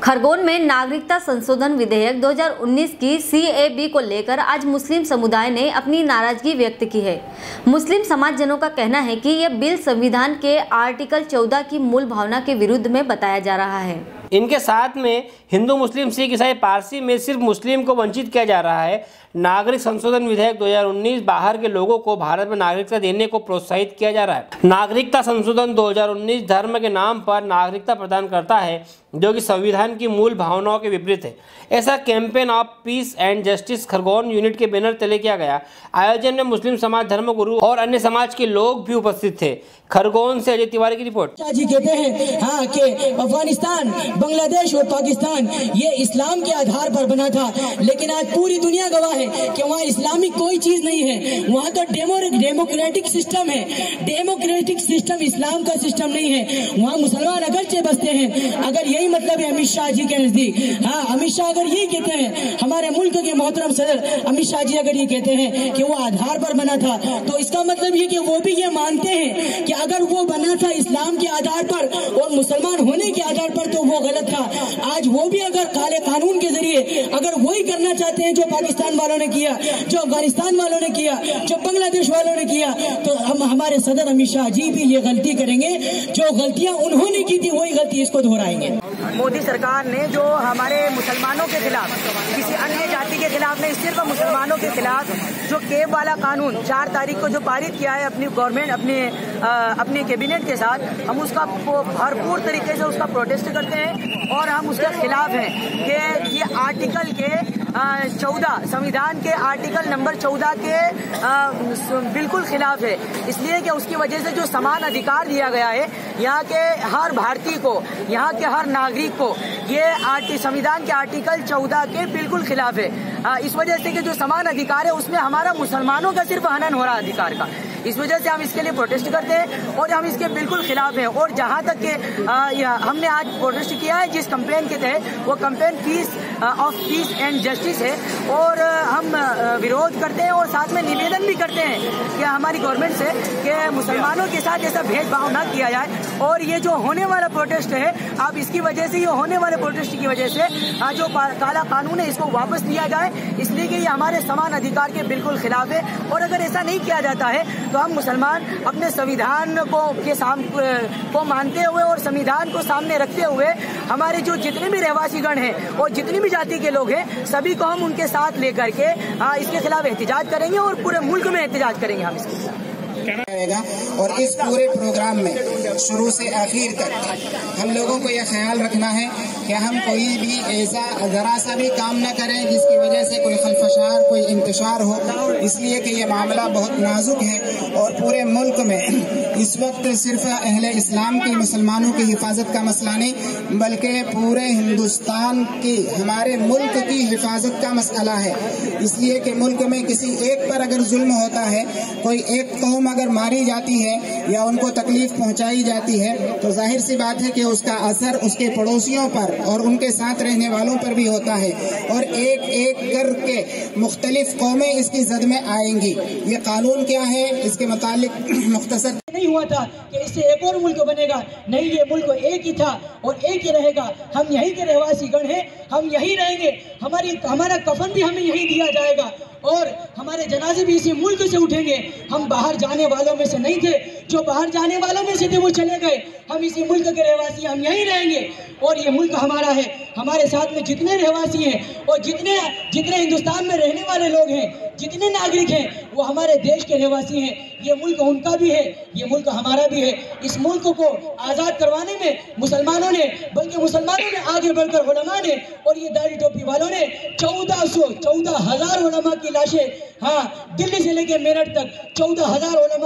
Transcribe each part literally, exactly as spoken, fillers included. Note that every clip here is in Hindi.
खरगोन में नागरिकता संशोधन विधेयक दो हज़ार उन्नीस की सी ए बी को लेकर आज मुस्लिम समुदाय ने अपनी नाराजगी व्यक्त की है। मुस्लिम समाजजनों का कहना है कि यह बिल संविधान के आर्टिकल चौदह की मूल भावना के विरुद्ध में बताया जा रहा है। इनके साथ में हिंदू, मुस्लिम, सिख, ईसाई, पारसी में सिर्फ मुस्लिम को वंचित किया जा रहा है। नागरिक संशोधन विधेयक दो हज़ार उन्नीस बाहर के लोगों को भारत में नागरिकता देने को प्रोत्साहित किया जा रहा है। नागरिकता संशोधन दो हज़ार उन्नीस धर्म के नाम पर नागरिकता प्रदान करता है, जो कि संविधान की मूल भावनाओं के विपरीत है। ऐसा campaign of peace and justice Khargone unit के बैनर तले किया गया। आयोजन में मुस्लिम समाज, धर्मगुरु और अन्य समाज के लोग भी उपस्थित थे। खरगोन से अजय तिवारी की रिपोर्ट। जी कहते हैं हाँ कि अफगानिस्तान, बांग्लादेश और पाकिस्तान ये इस्लाम के आधार पर बना था, लेकिन आज पूरी दुनिया गवाह है कि वहाँ इस्लामिक कोई चीज नहीं है। वहाँ तो डेमो डेमोक्रेटिक सिस्टम है। डेमोक्रेटिक सिस्टम इस्लाम का सिस्टम नहीं है। वहाँ मुसलमान अगरचे बसते हैं। अगर यही मतलब है अमित शाह जी के नजदीक, हाँ अमित शाह अगर यही कहते हैं, हमारे मुल्क के मोहतरम सदर अमित शाह जी अगर ये कहते हैं कि वो आधार पर बना था, तो इसका मतलब ये कि वो भी ये मानते हैं कि अगर वो बना था इस्लाम के आधार पर और मुसलमान होने के आधार पर तो वो गलत था। आज वो भी अगर काले कानून के जरिए अगर वही करना चाहते हैं जो पाकिस्तान वालों ने किया, जो अफगानिस्तान वालों ने किया, जो बांग्लादेश वालों ने किया, तो हम हमारे सदर अमित शाह जी भी ये गलती करेंगे। जो गलतियां उन्होंने की थी वही गलती इसको दोहराएंगे। मोदी सरकार ने जो हमारे मुसलमानों के खिलाफ, किसी अन्य जाति के खिलाफ नहीं, सिर्फ मुसलमानों के खिलाफ जो केब वाला कानून चार तारीख को जो पारित किया है अपनी गवर्नमेंट, अपने अपने कैबिनेट के साथ, हम उसका भरपूर तरीके से उसका प्रोटेस्ट करते हैं और हम उसके खिलाफ हैं कि ये आर्टिकल के चौदह संविधान के आर्टिकल नंबर चौदह के आ, बिल्कुल खिलाफ है। इसलिए कि उसकी वजह से जो समान अधिकार दिया गया है यहाँ के हर भारतीय को, यहाँ के हर नागरिक को, ये संविधान के आर्टिकल चौदह के बिल्कुल खिलाफ है। आ, इस वजह से कि जो समान अधिकार है उसमें हमारा मुसलमानों का सिर्फ हनन हो रहा है अधिकार का। इस वजह से हम इसके लिए प्रोटेस्ट करते हैं और हम इसके बिल्कुल खिलाफ हैं। और जहां तक के हमने आज प्रोटेस्ट किया है जिस कैंपेन के तहत, वो campaign peace of peace and justice है और हम विरोध करते हैं और साथ में निवेदन भी करते हैं कि हमारी गवर्नमेंट से कि मुसलमानों के साथ ऐसा भेदभाव न किया जाए। और ये जो होने वाला प्रोटेस्ट है, अब इसकी वजह से, ये होने वाले प्रोटेस्ट की वजह से जो काला कानून है इसको वापस लिया जाए, इसलिए कि ये हमारे समान अधिकार के बिल्कुल खिलाफ है। और अगर ऐसा नहीं किया जाता है तो हम मुसलमान अपने संविधान को के सामने को मानते हुए और संविधान को सामने रखते हुए हमारे जो जितने भी रहवासीगण हैं और जितनी भी जाति के लोग हैं सभी को हम उनके साथ लेकर के आ, इसके खिलाफ एहतिजाज करेंगे और पूरे मुल्क में एहतिजाज करेंगे हम इसके खिलाफ। और इस पूरे प्रोग्राम में शुरू से आखिर तक हम लोगों को यह ख्याल रखना है कि हम कोई भी ऐसा जरा सा भी काम न करें जिसकी वजह से कोई खलफशार, कोई इंतशार हो। इसलिए कि ये मामला बहुत नाजुक है और पूरे मुल्क में इस वक्त सिर्फ अहले इस्लाम की, मुसलमानों की हिफाजत का मसला नहीं, बल्कि पूरे हिंदुस्तान की, हमारे मुल्क की हिफाजत का मसला है। इसलिए कि मुल्क में किसी एक पर अगर जुल्म होता है, कोई एक कौम अगर मारी जाती है या उनको तकलीफ पहुंचाई जाती है, तो जाहिर सी बात है कि उसका असर उसके पड़ोसियों पर और उनके साथ रहने वालों पर भी होता है और एक एक करके मुख्तलिफ कौमें इसकी जद में आएंगी। ये कानून क्या है इसके मुतालिक मुख्तसर नहीं हुआ था कि इससे एक और मुल्क बनेगा, नहीं, ये मुल्क एक ही था और एक ही रहेगा। हम यहीं के रहवासी गण हैं, हम यहीं रहेंगे, हमारी हमारा कफन भी हमें यहीं दिया जाएगा और हमारे जनाजे भी इसी मुल्क से उठेंगे। हम बाहर जाने वालों में से नहीं थे, जो बाहर जाने वालों में से थे वो चले गए। हम इसी मुल्क के रहवासी, हम यहीं रहेंगे और ये मुल्क हमारा है। हमारे साथ में जितने रहवासी हैं और जितने जितने हिंदुस्तान में रहने वाले लोग हैं, जितने नागरिक हैं, वो हमारे देश के रहवासी हैं। ये मुल्क उनका भी है, ये मुल्क हमारा भी है। इस मुल्क को आज़ाद करवाने में मुसलमानों ने, बल्कि मुसलमानों ने आगे बढ़कर उलमा ने और ये दाढ़ी टोपी वालों ने चौदह सौ चौदह हजार उलमा की लाशें, हाँ दिल्ली से लेकर मेरठ तक चौदह हजार उलमा।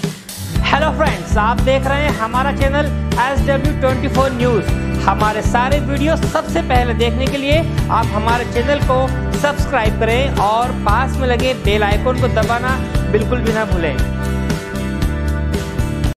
हेलो फ्रेंड्स, आप देख रहे हैं हमारा channel S W twenty four news. हमारे सारे वीडियो सबसे पहले देखने के लिए आप हमारे चैनल को सब्सक्राइब करें और पास में लगे बेल आइकन को दबाना बिल्कुल भी ना भूलें।